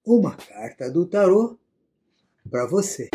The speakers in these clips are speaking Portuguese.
uma carta do tarô para você.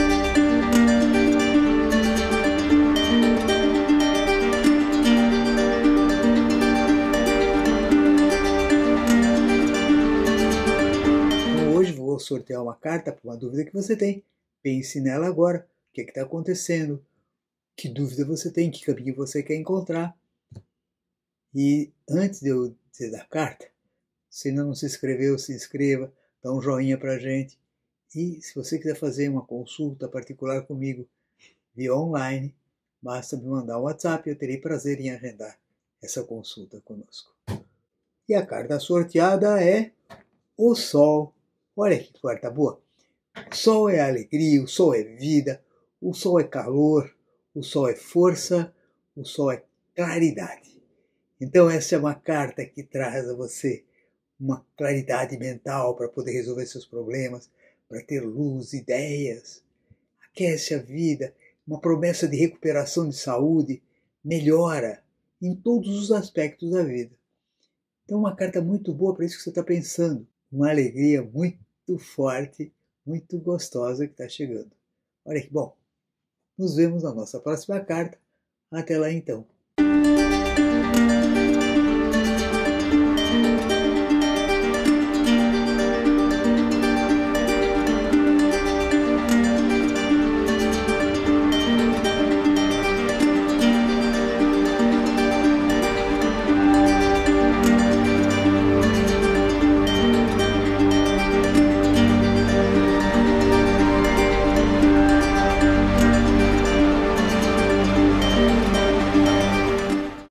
Então, hoje vou sortear uma carta para uma dúvida que você tem. Pense nela agora. O que está acontecendo? Que dúvida você tem? Que caminho você quer encontrar? E antes de eu dizer da carta, se ainda não se inscreveu, se inscreva, dá um joinha para a gente. E se você quiser fazer uma consulta particular comigo via online, basta me mandar um WhatsApp e eu terei prazer em agendar essa consulta conosco. E a carta sorteada é o Sol. Olha que carta boa. O Sol é alegria, o Sol é vida, o Sol é calor, o Sol é força, o Sol é claridade. Então essa é uma carta que traz a você uma claridade mental para poder resolver seus problemas, para ter luz, ideias. Aquece a vida, uma promessa de recuperação de saúde, melhora em todos os aspectos da vida. Então uma carta muito boa para isso que você está pensando. Uma alegria muito forte, muito gostosa que está chegando. Olha que bom. Nos vemos na nossa próxima carta. Até lá então.